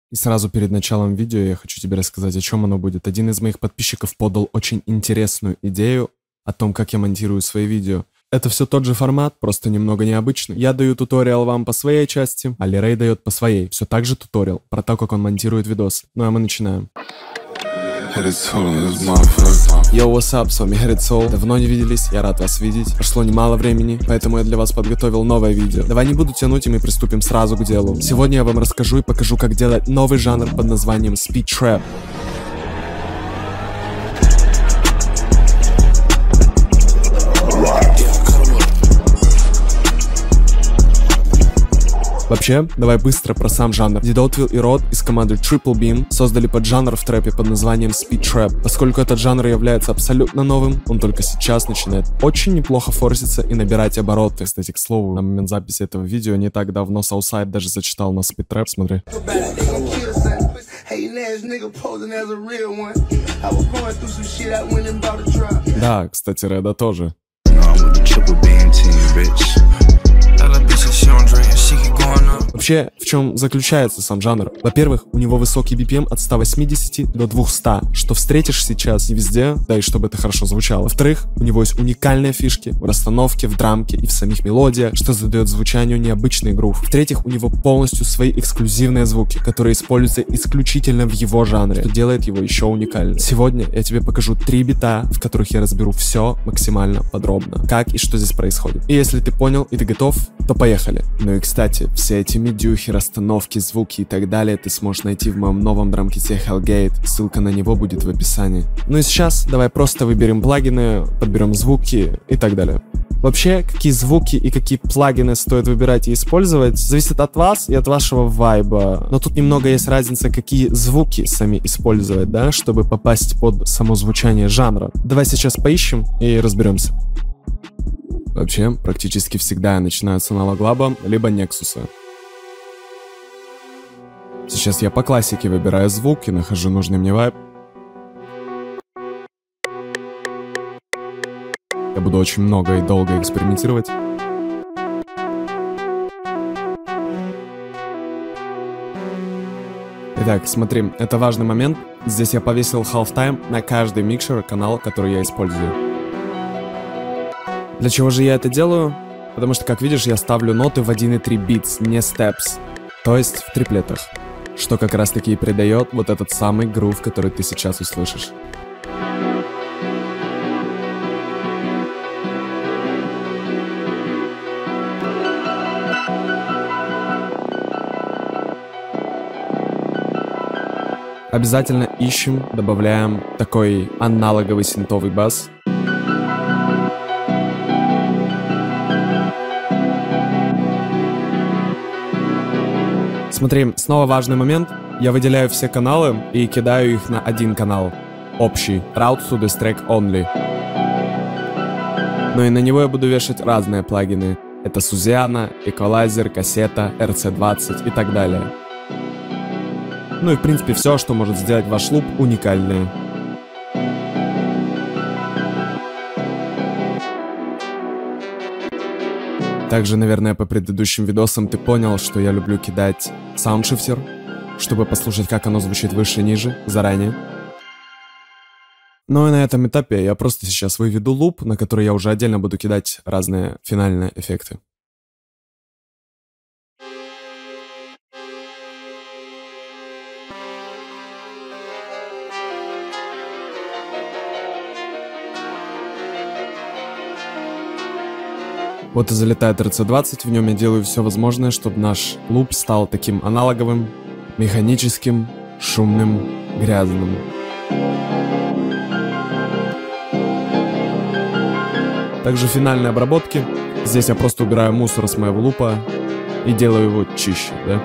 И сразу перед началом видео я хочу тебе рассказать, о чем оно будет. Один из моих подписчиков подал очень интересную идею о том, как я монтирую свои видео. Это все тот же формат, просто немного необычный. Я даю туториал вам по своей части, а Лерей дает по своей. Все так же туториал про то, как он монтирует видосы. Ну а мы начинаем. Йоу, what's up, с вами Head Soul. Давно не виделись, я рад вас видеть. Прошло немало времени, поэтому я для вас подготовил новое видео. Давай не буду тянуть, и мы приступим сразу к делу. Сегодня я вам расскажу и покажу, как делать новый жанр под названием Speed Trap. Вообще, давай быстро про сам жанр. Дидотвилл и Род из команды Triple Beam создали поджанр в трэпе под названием Speed Trap. Поскольку этот жанр является абсолютно новым, он только сейчас начинает очень неплохо форситься и набирать обороты. Кстати, к слову, на момент записи этого видео не так давно Southside даже зачитал на Speed Trap, смотри. Да, кстати, Реда тоже. Вообще, в чем заключается сам жанр? Во-первых, у него высокий BPM от 180 до 200, что встретишь сейчас не везде, да и чтобы это хорошо звучало. Во-вторых, у него есть уникальные фишки в расстановке, в драмке и в самих мелодиях, что задает звучанию необычный грув. В-третьих, у него полностью свои эксклюзивные звуки, которые используются исключительно в его жанре, что делает его еще уникальным. Сегодня я тебе покажу 3 бита, в которых я разберу все максимально подробно, как и что здесь происходит. И если ты понял и ты готов, то поехали. Ну и кстати, все эти медюхи, расстановки, звуки и так далее ты сможешь найти в моем новом драмките Hellgate. Ссылка на него будет в описании. Ну и сейчас давай просто выберем плагины, подберем звуки и так далее. Вообще, какие звуки и какие плагины стоит выбирать и использовать, зависит от вас и от вашего вайба. Но тут немного есть разница, какие звуки сами использовать, да, чтобы попасть под само звучание жанра. Давай сейчас поищем и разберемся. Вообще, практически всегда я начинаю с аналоглаба, либо Нексуса. Сейчас я по классике выбираю звук и нахожу нужный мне вайб. Я буду очень много и долго экспериментировать. Итак, смотри, это важный момент. Здесь я повесил halftime на каждый микшер канал, который я использую. Для чего же я это делаю? Потому что, как видишь, я ставлю ноты в 1,3 beats, не steps, то есть в триплетах, что как раз таки и придает вот этот самый грув, который ты сейчас услышишь. Обязательно ищем, добавляем такой аналоговый синтовый бас. Смотри, снова важный момент. Я выделяю все каналы и кидаю их на один канал. Общий. Route to this track only. Ну и на него я буду вешать разные плагины. Это Сузиана, Эквалайзер, Кассета, RC20 и так далее. Ну и в принципе все, что может сделать ваш луп уникальное. Также, наверное, по предыдущим видосам ты понял, что я люблю кидать саундшифтер, чтобы послушать, как оно звучит выше и ниже, заранее. Ну и на этом этапе я просто сейчас выведу луп, на который я уже отдельно буду кидать разные финальные эффекты. Вот и залетает RC20, в нем я делаю все возможное, чтобы наш луп стал таким аналоговым, механическим, шумным, грязным. Также в финальной обработке, здесь я просто убираю мусор с моего лупа и делаю его чище, да?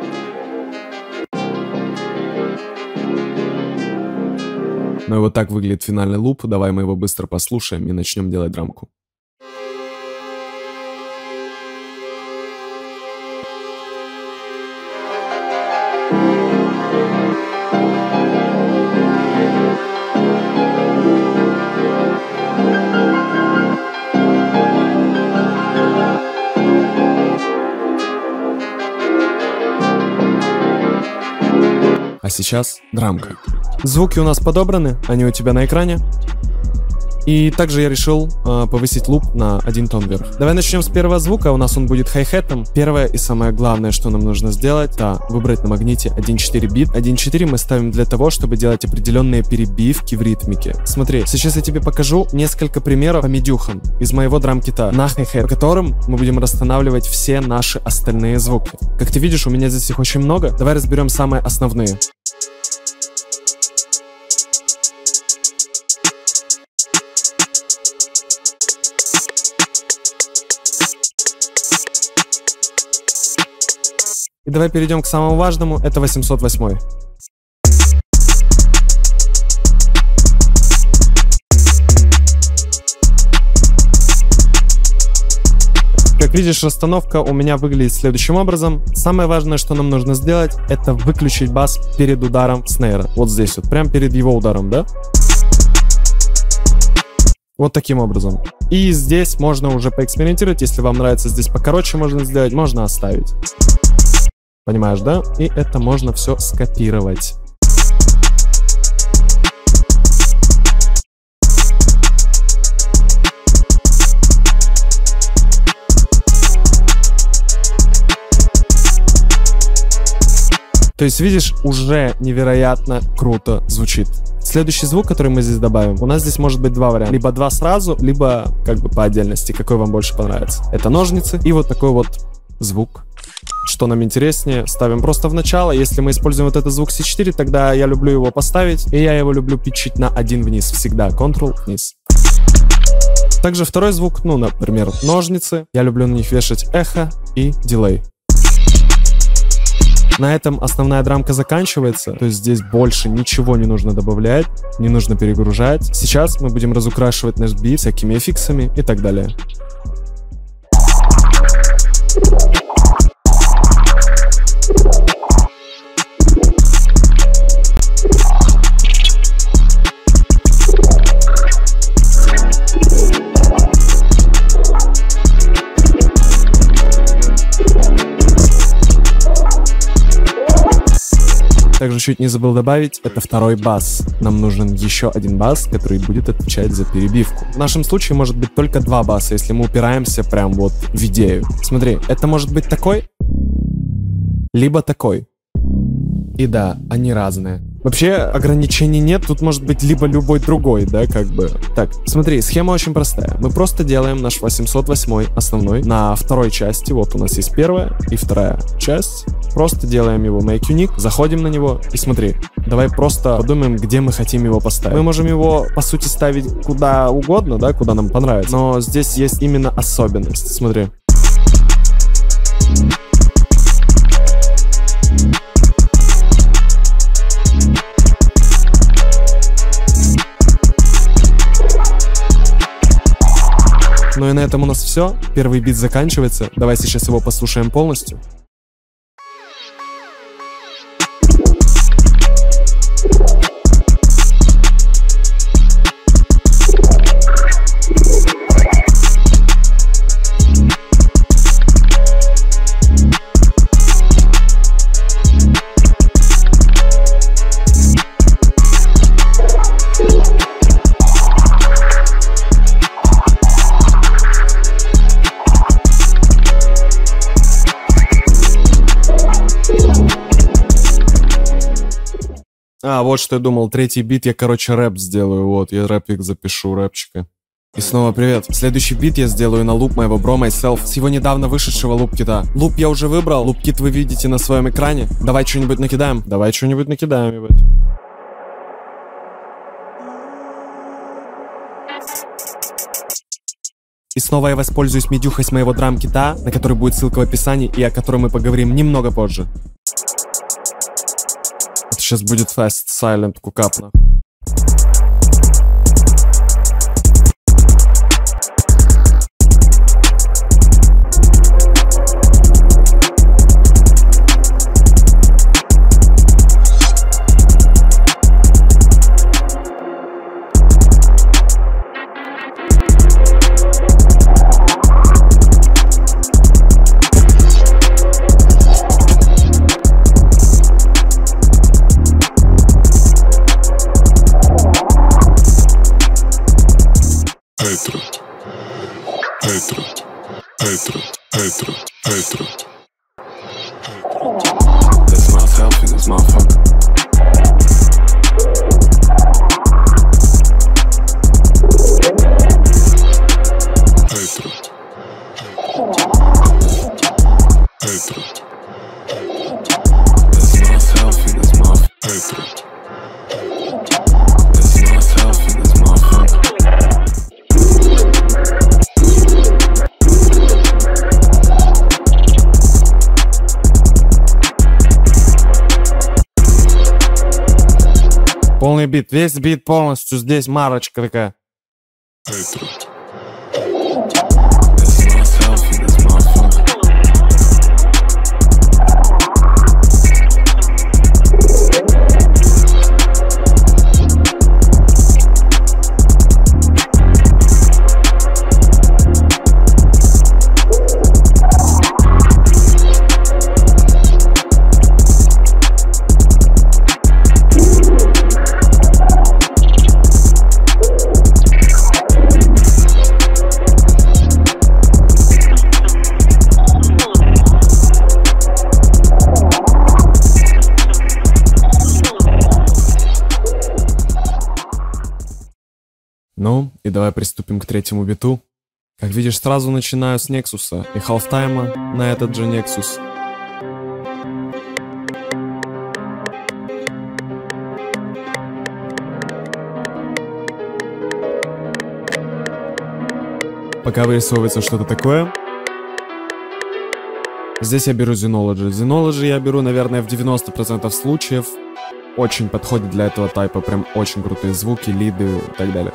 Ну и вот так выглядит финальный луп, давай мы его быстро послушаем и начнем делать драмку. сейчас драмка. Звуки у нас подобраны, они у тебя на экране. И также я решил повысить луп на 1 тон вверх. Давай начнем с первого звука, у нас он будет хай-хетом. Первое и самое главное, что нам нужно сделать, это выбрать на магните 1.4 бит. 1.4 мы ставим для того, чтобы делать определенные перебивки в ритмике. Смотри, сейчас я тебе покажу несколько примеров по медюхам из моего драм-кита на хай-хет, по которым мы будем расстанавливать все наши остальные звуки. Как ты видишь, у меня здесь их очень много. Давай разберем самые основные. И давай перейдем к самому важному, это 808. Как видишь, расстановка у меня выглядит следующим образом. Самое важное, что нам нужно сделать, это выключить бас перед ударом снейра. Вот здесь вот, прям перед его ударом, да? Вот таким образом. И здесь можно уже поэкспериментировать. Если вам нравится здесь покороче можно сделать, можно оставить. Понимаешь, да? И это можно все скопировать. То есть, видишь, уже невероятно круто звучит. Следующий звук, который мы здесь добавим, у нас здесь может быть два варианта. Либо два сразу, либо как бы по отдельности, какой вам больше понравится. Это ножницы и вот такой вот звук. Что нам интереснее, ставим просто в начало. Если мы используем вот этот звук C4, тогда я люблю его поставить, и я его люблю питчить на 1 вниз. Всегда Ctrl вниз. Также второй звук, ну, например, ножницы. Я люблю на них вешать эхо и дилей. На этом основная драмка заканчивается, то есть здесь больше ничего не нужно добавлять, не нужно перегружать. Сейчас мы будем разукрашивать наш бит всякими эффиксами и так далее. Также чуть не забыл добавить, это второй бас. Нам нужен еще один бас, который будет отвечать за перебивку. В нашем случае может быть только 2 баса, если мы упираемся прям вот в идею. Смотри, это может быть такой, либо такой. И да, они разные. Вообще ограничений нет, тут может быть либо любой другой, да, как бы. Так, смотри, схема очень простая. Мы просто делаем наш 808 основной на второй части. Вот у нас есть первая и вторая часть. Просто делаем его make unique, заходим на него и смотри. Давай просто подумаем, где мы хотим его поставить. Мы можем его, по сути, ставить куда угодно, да, куда нам понравится. Но здесь есть именно особенность. Смотри. Ну и на этом у нас все. Первый бит заканчивается. Давай сейчас его послушаем полностью. А, вот что я думал, третий бит я, короче, рэп сделаю, вот, я рэпик запишу, рэпчика. И снова привет. Следующий бит я сделаю на луп моего Bro Myself с его недавно вышедшего луп-кита. Луп я уже выбрал, луп-кит вы видите на своем экране. Давай что-нибудь накидаем. Давай что-нибудь накидаем, ебать. И снова я воспользуюсь медюхой с моего драм-кита, на который будет ссылка в описании и о котором мы поговорим немного позже. Это сейчас будет Fast Silent кукапна. Полный бит, весь бит полностью, здесь марочка такая. Ну, и давай приступим к третьему биту. Как видишь, сразу начинаю с Нексуса и халфтайма на этот же Нексус. Пока вырисовывается что-то такое. Здесь я беру Xenology. Xenology я беру, наверное, в 90% случаев. Очень подходит для этого тайпа, прям очень крутые звуки, лиды и так далее.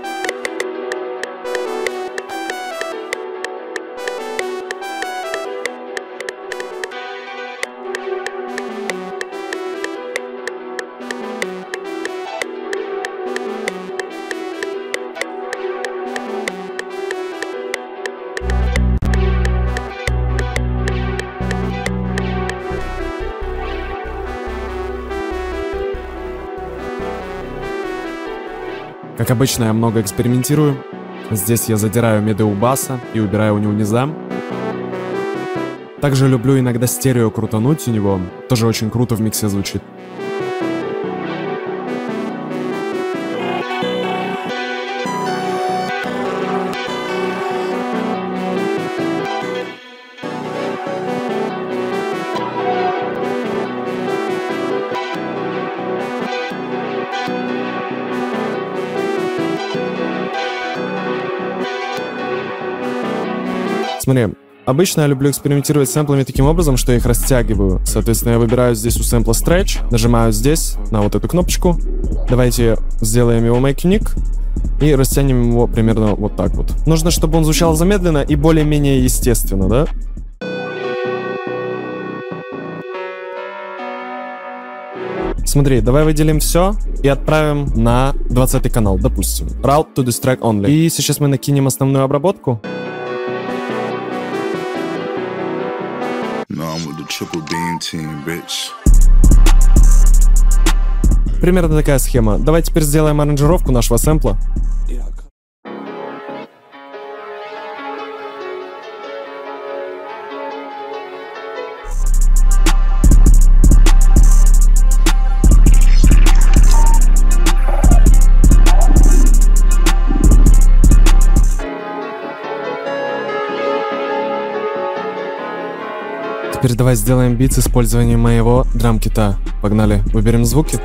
Как обычно, я много экспериментирую. Здесь я задираю миды у баса и убираю у него низа. Также люблю иногда стерео крутануть у него. Тоже очень круто в миксе звучит. Смотри, обычно я люблю экспериментировать с сэмплами таким образом, что я их растягиваю. Соответственно, я выбираю здесь у сэмпла Stretch, нажимаю здесь на вот эту кнопочку. Давайте сделаем его Make Unique и растянем его примерно вот так вот. Нужно, чтобы он звучал замедленно и более-менее естественно, да? Смотри, давай выделим все и отправим на 20 канал, допустим. Route to this track only. И сейчас мы накинем основную обработку. Примерно такая схема. Давай теперь сделаем аранжировку нашего сэмпла. Теперь давай сделаем бит с использованием моего драм-кита. Погнали, выберем звуки.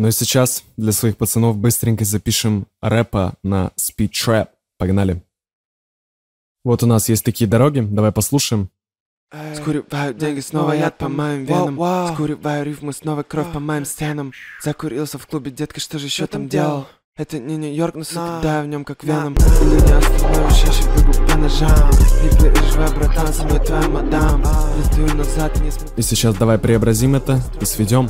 Ну и сейчас для своих пацанов быстренько запишем рэпа на Speed Trap. Погнали. Вот у нас есть такие дороги, давай послушаем. Скуриваю деньги, снова яд по моим венам. Скуриваю рифмы, снова кровь по моим стенам. Закурился в клубе, детка, что же еще там делал? Это не Нью-Йорк, но сука, да, в нем как веном. Меня не остановишь, я еще бегу по ножам. Не переживай, братан, со мной твоя мадам. Не сдаю назад, не смотрю. И сейчас давай преобразим это и сведем.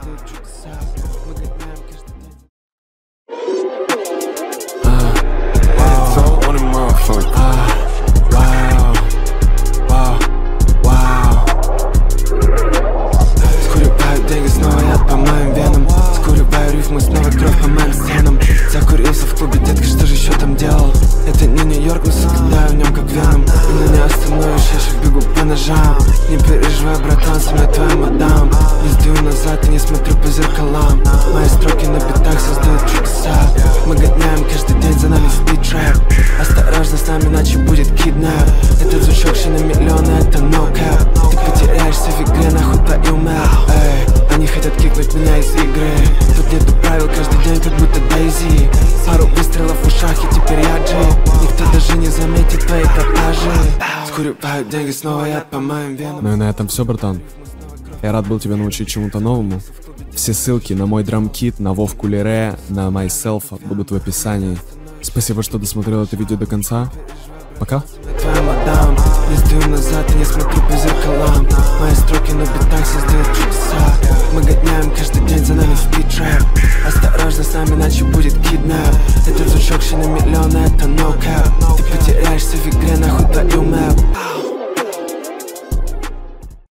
Скуриваю деньги, снова яд по моим венам. Скуриваю рифмы, снова кровь по моим стенам. Закурился в клубе, детка, что же еще там делал? Это не Нью-Йорк, но сука, да, в нем как веном. Меня не остановишь, я же бегу по ножам. Не переживай, братан, со мной твоя мадам. Не сдаю назад и не смотрю по зеркалам. Мои строки на битах создают чудеса. Мы гоняем каждый день, за нами Speed Trap. Осторожно, с нами иначе будет киднап. Этот звучок на миллионы, это no cap. Ты потеряешься в игре, нахуй твою мэп. Эй, они хотят кикнуть меня из игры. Тут нету правил, каждый день как будто Дейзи. Пару выстрелов в ушах и теперь я Джи. Никто даже не заметит твои картажи. Скуриваю деньги, снова яд по моим венам. Ну и на этом все, братан. Я рад был тебя научить чему-то новому. Все ссылки на мой драмкит, на Вовку Лире, на Myself будут в описании. Спасибо, что досмотрел это видео до конца. Пока. Твоя мадам, не сдаю назад и не смотрю по зеркалам. Мои строки на битах создают чудеса. Мы гоняем каждый день, за нами Speed Trap.